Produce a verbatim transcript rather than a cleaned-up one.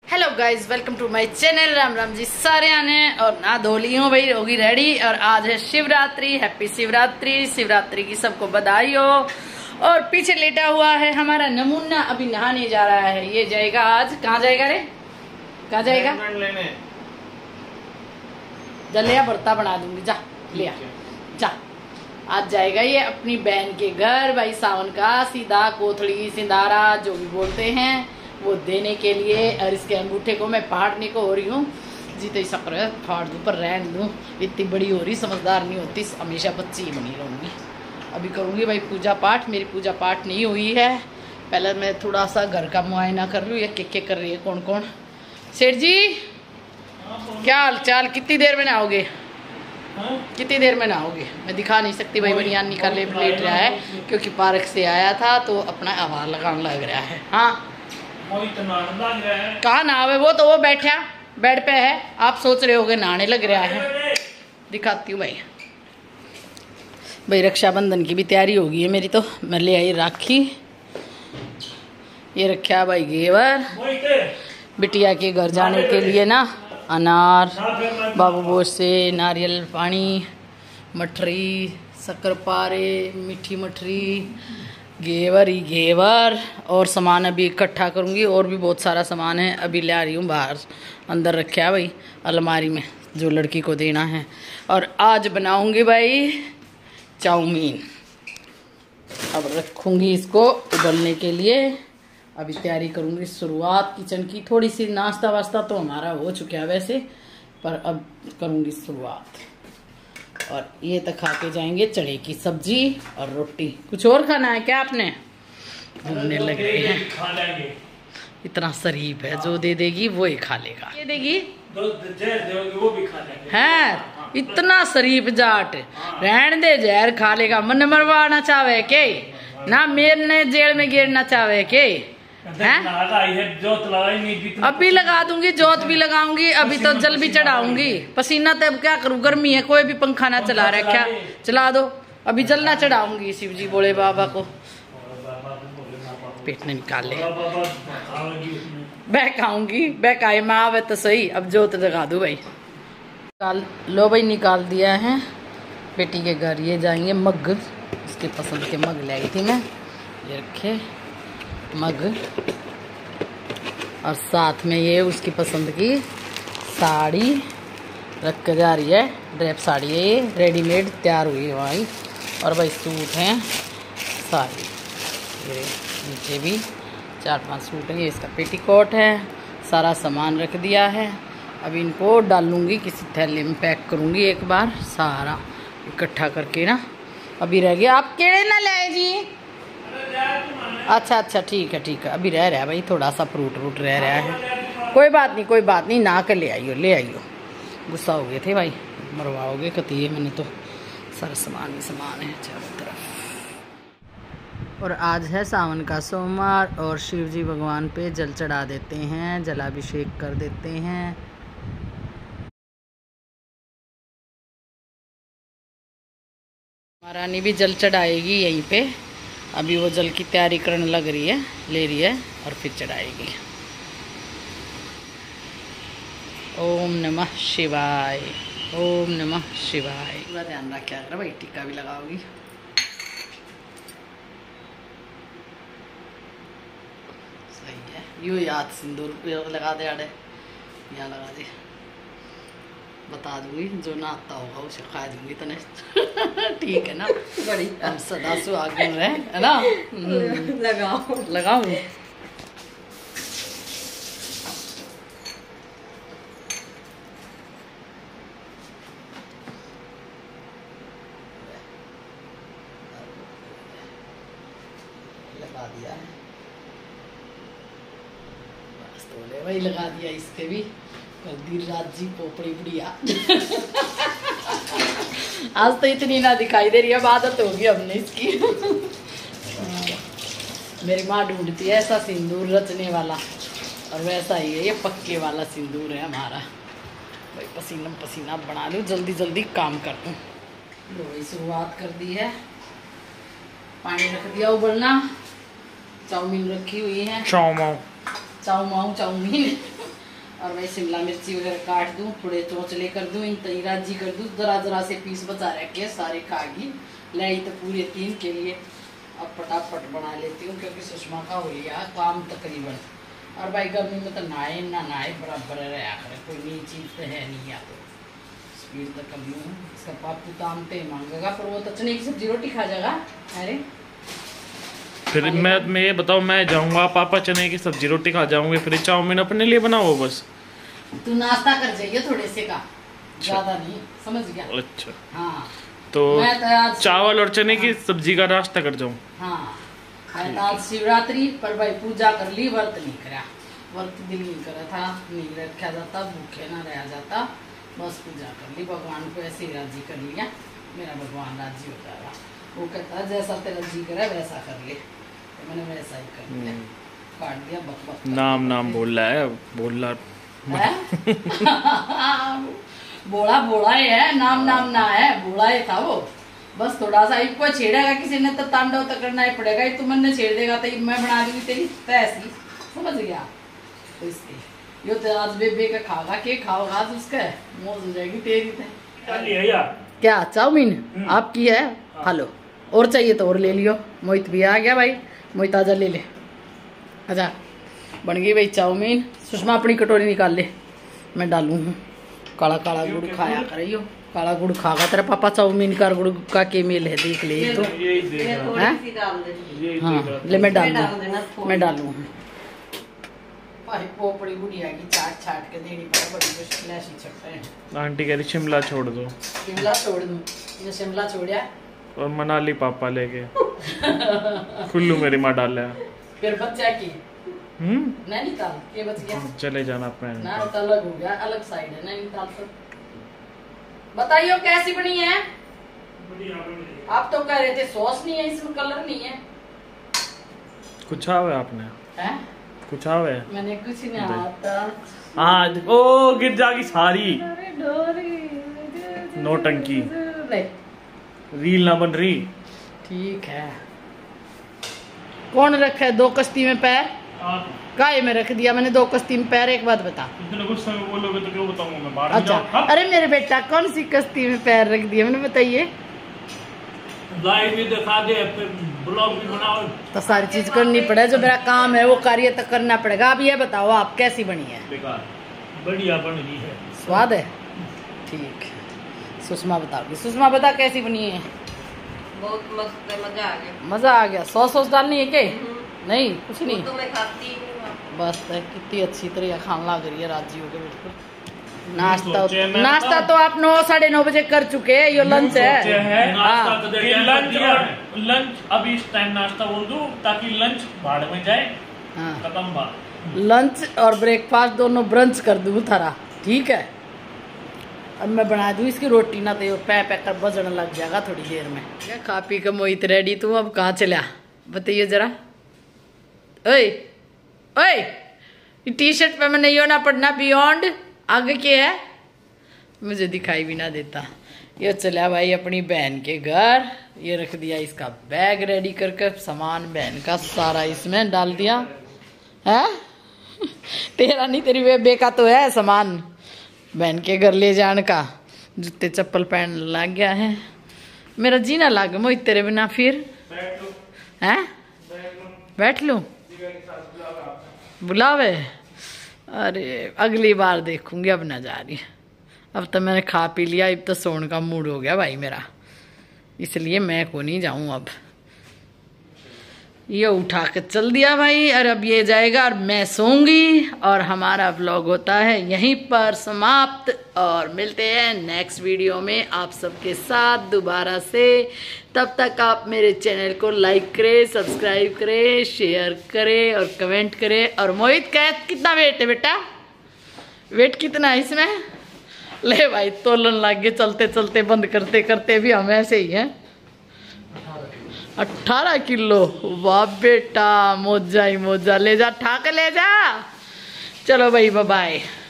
Hello guys, welcome to my channel. Ram Ram ji सारे आने और ना धोली हूँ भाई, होगी रेडी। और आज है शिवरात्रि। हैप्पी शिवरात्रि। शिवरात्रि की सबको बधाई हो। और पीछे लेटा हुआ है हमारा नमूना, अभी नहाने जा रहा है। ये जाएगा आज, कहाँ जाएगा रे, कहाँ जाएगा? जलिया बर्ता बना दूंगी, जा लिया जा। आज जाएगा ये अपनी बहन के घर, भाई सावन का सीधा कोथड़ी सिंधारा जो भी बोलते हैं वो देने के लिए। और इसके अंगूठे को मैं फाड़ने को हो रही हूँ जी, तो शक्र फाड़ दूँ पर रहन दूँ। इतनी बड़ी हो रही, समझदार नहीं होती, हमेशा बच्ची ही बनी रहूँगी। अभी करूँगी भाई पूजा पाठ। मेरी पूजा पाठ नहीं हुई है। पहले मैं थोड़ा सा घर का मुआयना कर लूँ, ये के कर रही है कौन कौन। सेठ जी क्या हाल चाल, कितनी देर में नहाओगे? कितनी देर में नहाओगे? मैं दिखा नहीं सकती भाई, बनियान निकाले लेट रहा है क्योंकि पार्क से आया था तो अपना आवाज लगाने लग रहा है। हाँ कहाँ नहावे, वो तो वो बैठा बेड पे है। आप सोच रहे होगे नहाने लग रहा है। दिखाती हूँ भाई। भाई रक्षाबंधन की भी तैयारी होगी है मेरी, तो मैं ले आई राखी। ये रखा भाई घेवर बिटिया के घर जाने के लिए ना, अनार, बाबू बोझ से नारियल पानी, मठरी, शक्कर पारे, मीठी मठरी, घेवर ही घेवर। और सामान अभी इकट्ठा करूँगी, और भी बहुत सारा सामान है, अभी ले आ रही हूँ बाहर। अंदर रखा है भाई अलमारी में, जो लड़की को देना है। और आज बनाऊँगी भाई चाउमीन। अब रखूँगी इसको उबलने के लिए। अभी तैयारी करूँगी शुरुआत किचन की। थोड़ी सी नाश्ता वास्ता तो हमारा हो चुका है वैसे, पर अब करूँगी शुरुआत। और ये तो खा के जाएंगे चने की सब्जी और रोटी। कुछ और खाना है क्या आपने? घूमने लग रहे हैं। इतना शरीफ है, जो दे देगी वो ही खा लेगा। ये देगी वो भी खा लेगा है। इतना शरीफ जाट, रहन दे जहर खा लेगा। मन मरवाना चाहे के ना, मेरे जेल में गिरना चाहे के हैं? अभी लगा दूंगी, जोत भी लगाऊंगी, अभी तो जल भी चढ़ाऊंगी। पसीना तो अब क्या करूँ, गर्मी है, कोई भी पंखा ना चला रहा, क्या चला दो। अभी जल ना चढ़ाऊंगी शिव जी बोले बाबा को। पेट ने निकाल ले, बहकाऊंगी, बहकाए में आवे तो सही। अब जोत जगा दू भाई। निकाल लो भाई, निकाल दिया है बेटी के घर। ये जाएंगे मग, उसके पसंद के मग ले आई थी मैं, ये रखे मग। और साथ में ये उसकी पसंद की साड़ी रख कर जा रही है। ड्रेप साड़ी है ये, रेडीमेड तैयार हुई है भाई। और भाई सूट हैं साड़ी, ये नीचे भी चार पांच सूट हैं। ये इसका पेटीकोट है। सारा सामान रख दिया है। अभी इनको डालूंगी किसी थैले में, पैक करूंगी एक बार सारा इकट्ठा करके ना। अभी रह गया, आप केड़े ना लाए जी? अच्छा अच्छा ठीक है ठीक है। अभी रह रहा है भाई थोड़ा सा फ्रूट व्रूट रह रहा है। कोई बात नहीं कोई बात नहीं, ना कर ले आइयो ले आइयो। गुस्सा हो गए थे भाई, मरवाओगे कतिए। मैंने तो सारा सामान ही सामान है चारों तरफ। और आज है सावन का सोमवार और शिव जी भगवान पे जल चढ़ा देते हैं, जलाभिषेक कर देते हैं। महारानी भी जल चढ़ाएगी यहीं पे। अभी वो जल की तैयारी करने लग रही है, ले रही है और फिर चढ़ाएगी। ओम नमः शिवाय, ओम नमः शिवाय। पूरा ध्यान रखा कर भाई, टीका भी लगाओगी। सही है। यो याद सिंदूर लगा दे, आड़े यहाँ लगा दे। बता दूंगी, जो ना आता होगा उसे खा दूंगी तो नहीं। ठीक है ना, बड़ी हम सदा सुहागिन रहे है ना। लगाओ लगाओ। लगा दिया है बस, तो ले वही लगा दिया इसके भी। कल रात जी पोपड़ी बुढ़िया। आज तो इतनी ना दिखाई दे रही है, आदत होगी हमने इसकी। मेरी माँ ढूंढती है ऐसा सिंदूर रचने वाला, और वैसा ही है ये, पक्के वाला सिंदूर है हमारा। भाई पसीना पसीना बना लूँ, जल्दी जल्दी काम कर दूँ। लो शुरुआत कर दी है, पानी रख दिया उबलना। चाउमीन रखी हुई है, चाउमाऊ चाउमीन और भाई शिमला मिर्ची वगैरह काट दूं, थोड़े चौंचले कर दूं, इन तैराजी कर दूं, जरा जरा से पीस बचा रखे सारे खागी ले तो पूरे तीन के लिए। अब फटाफट बना लेती हूँ क्योंकि सुषमा का हो लिया काम तकरीबन। और भाई गर्मी में तो नहाए ना नहाए बराबर रहा करे, कोई नई चीज़ तो है नहीं। या तो स्पीड तो कर लूँ, इसका पापू तामते मांगेगा पर वो तो चने की सब्जी रोटी खा जाएगा। अरे फिर मैं मैं ये बताऊँ, मैं जाऊँगा पापा चने की सब्जी रोटी खा जाऊंगे, फिर चाउमीन अपने लिए बनाओ बस। तू नाश्ता कर जाइए थोड़े से का, ज्यादा नहीं, समझ गया? अच्छा हाँ, तो, तो चावल और चने की सब्जी का नाश्ता कर जाऊँ। हाँ आज शिवरात्रि पर भाई पूजा कर ली, व्रत नहीं करा, व्रत दिल नहीं करा था, नहीं रखा जाता, भूखे ना रहा जाता, बस पूजा कर ली, भगवान को ऐसे ही राजी कर लिया, मेरा भगवान राजी हो जाएगा। वो कहता है जैसा तेरा जी करे वैसा कर ले, तो मैंने वैसा ही कर लिया, काट दिया बक बक। नाम नाम बोल रहा है, बोल रहा बोला बोला ही है, नाम नाम ना है, बोला ही था वो। बस थोड़ा सा इनको छेड़ेगा किसी ने तो तांडव तो करना ही पड़ेगा, ही तुम ने छेड़ देगा तो मैं बना दूंगी तेरी तैसी, समझ गया? तो इसलिए यो तो आज बेबे का खागा के खाओगा आज उसका मौज हो जाएगी तेरी तो। क्या चाउमीन आपकी है? हेलो, और चाहिए तो और ले लियो। मोहित भी आ गया भाई, मोहित आजा ले ले, आजा बन गई भाई चाउमीन। सुषमा अपनी कटोरी निकाल ले, मैं डालूँ हूँ। काला काला गुड़ खाया करियो, काला गुड़ खागा तेरा पापा, चाउमीन का गुड़ का के मेल है देख ले तो। हाँ ले मैं डाल दूँ, मैं डालूँ। पोपड़ी गुड़िया की चाट छाट के देनी पड़ा, बड़ी मुश्किल है सकते हैं। आंटी कह रही शिमला छोड़ दो, शिमला छोड़ दूँ, ये शिमला छोड़िया और मनाली पापा लेके कुल्लू मेरी माँ डाला, फिर बच्चा की हम्म नैनीताल के बच गया, चले जाना पे ना तो अलग हो गया, अलग साइड है नैनीताल। तो बताइए कैसी बनी है? आप तो कह रहे थे सॉस नहीं है इसमें, कलर नहीं है, कुछ आवे आपने है? कुछ आवे मैंने कुछ नहीं आता आज। ओ गिर जाएगी सारी, नौटंकी रील ना बन रही। ठीक है, कौन रखा है दो कश्ती में पैर? काय में रख दिया मैंने दो कश्ती में पैर, एक बात बता। इतने गुस्से में बोलोगे तो क्यों बताऊंगा मैं बाहर। अच्छा अरे मेरे बेटा कौन सी कश्ती में पैर रख दिया मैंने, बताइए। लाइव भी दिखा दे, ब्लॉग भी बनाओ, तो सारी चीज करनी पड़े, जो मेरा काम है वो कार्य तक करना पड़ेगा। अब ये बताओ आप कैसी बनी है? बेकार, बढ़िया बन रही है, स्वाद है, ठीक है। सुषमा बताओगी, सुषमा बता कैसी बनी है? बहुत मस्त है, मजा आ गया, मजा आ गया। सॉस सॉस डालनी है के? नहीं कुछ नहीं, तो मैं खाती हूँ बस। कितनी अच्छी तरह खाने लग रही है राजी हो गए बिल्कुल। नाश्ता नाश्ता तो आप नौ साढ़े नौ बजे कर चुके हैं, ये लंच है। लंच लंच अब इस टाइम नाश्ता बोल दूं ताकि लंच भाड़ में जाए, खत्म बात। लंच और ब्रेकफास्ट दोनों ब्रंच कर दूं थारा, ठीक है? अब मैं बना दूं इसकी रोटी, ना तो पै पै कर बजने लग जाएगा थोड़ी देर में। खा पी के मोहित रेडी, तू अब कहाँ चला बताइए जरा। ओए ओए, टी शर्ट पे मैं नहीं होना पड़ना, बियॉन्ड आगे क्या है मुझे दिखाई भी ना देता। ये चला भाई अपनी बहन के घर, ये रख दिया इसका बैग रेडी करके, सामान बहन का सारा इसमें डाल दिया है। तेरा नहीं तेरी बेबे का तो है सामान बहन के घर ले जाने का। जूते चप्पल पहन लग गया है, मेरा जीना लाग मोहित तेरे बिना। फिर हैं बैठ लूं, बुलावे? अरे अगली बार देखूंगी, अब ना जा रही। अब तो मैंने खा पी लिया, अब तो सोने का मूड हो गया भाई मेरा, इसलिए मैं को नहीं जाऊं। अब ये उठा के चल दिया भाई, और अब ये जाएगा और मैं सोऊंगी, और हमारा व्लॉग होता है यहीं पर समाप्त। और मिलते हैं नेक्स्ट वीडियो में आप सबके साथ दोबारा से। तब तक आप मेरे चैनल को लाइक करें, सब्सक्राइब करें, शेयर करें और कमेंट करें। और मोहित कह कितना वेट है बेटा? वेट कितना है इसमें? ले भाई तोलन लग गए, चलते चलते बंद करते करते भी हम ऐसे ही हैं। अठारह किलो, वाह बेटा, मोजा ही मोजा, ले जा ठाक ले जा। चलो भाई बाय बाय।